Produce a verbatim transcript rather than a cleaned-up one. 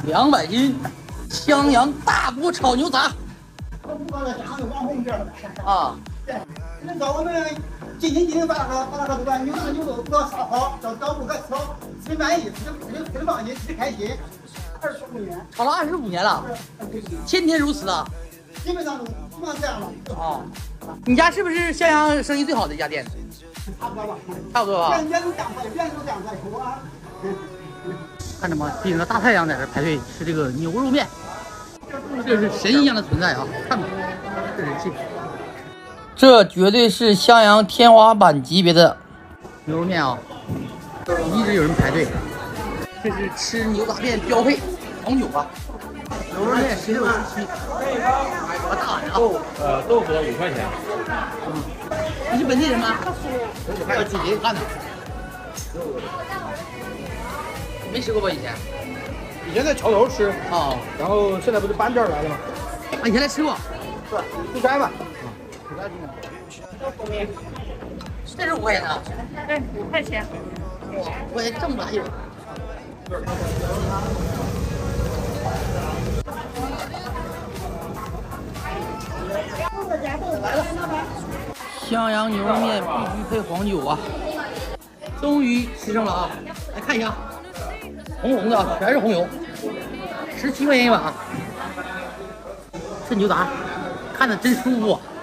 两百斤襄阳大锅炒牛杂。啊， 那找我们进行进行把那个把那个把牛肉牛肉做烧好，找找顾客吃好吃满意，吃吃吃放心，吃开心。二十五年， 炒了二十五年了，天天如此啊。 基本上都基本上这样了。 哦，你家是不是襄阳生意最好的一家店？ 差不多吧， 差不多吧。 原原都两块，原都两块多啊。 看着吗？顶着大太阳在这排队吃这个牛肉面，这是神一样的存在啊！看吧，这人气，这绝对是襄阳天花板级别的牛肉面啊！一直有人排队。这是吃牛杂面标配黄酒啊！牛肉面十六十七，多大碗啊？ 豆呃豆腐五块钱。 嗯，你是本地人吗？还有几斤看呢？没吃过吧？以前？ 以前在桥头吃哦， 然后现在不是搬这儿来了吗？ 啊，以前来吃过。 是，出差嘛。 出差去呢。这是五块钱的。 对，五块钱。 五块钱这么大一碗。襄阳牛肉面必须配黄酒啊！终于吃上了啊！来看一下，红红的，全是红油，十七块钱一碗啊！这牛杂看着真舒服啊。